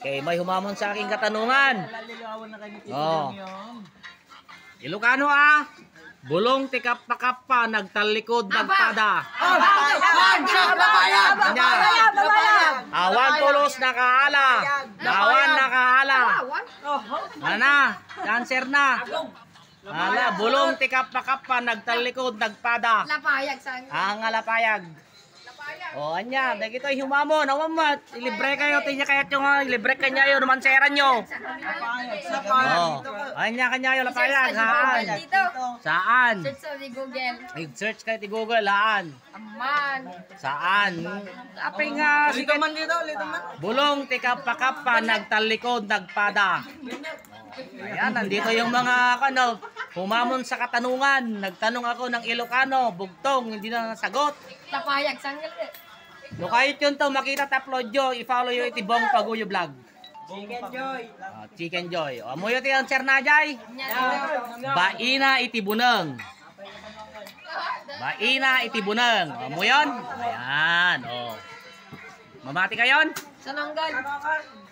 kay may humamon sa aking katanungan. Oh. Ilocano bulong tikap-pakapa nagtalikod nagpada. Awan pulos nakaala. Awan nakaala. Ana, cancer na. Ala, bulong tikap-pakapa nagtalikod nagpada. Lapayag sang. Ang alapayag. O, anya, dahil ito ay humamon, awamat, ilibre kayo, tinya kayo yung ilibre kanya yun, numanseran nyo. O, anya kanya yung lapayag, haan? Saan? Search sa Google. I-search kayo ti Google, haan? Aman. Saan? Apay nga, sige. Bulong, tikap-pakapa, nagtalikod, nagpada. Ayan, nandito yung mga, humamon sa katanungan. Nagtanong ako ng Ilocano, bugtong, hindi na nasagot. Lapayag sang. No kahit yun to, makita upload nyo, i-follow yung itibong Paguyo Vlog. Chicken Joy. Chicken Joy. O, mo yung tiyang sir na jay? Baina itibuneng. Baina itibuneng. O, mo yun? Ayan, o. Mamati ka yun? Sananggal.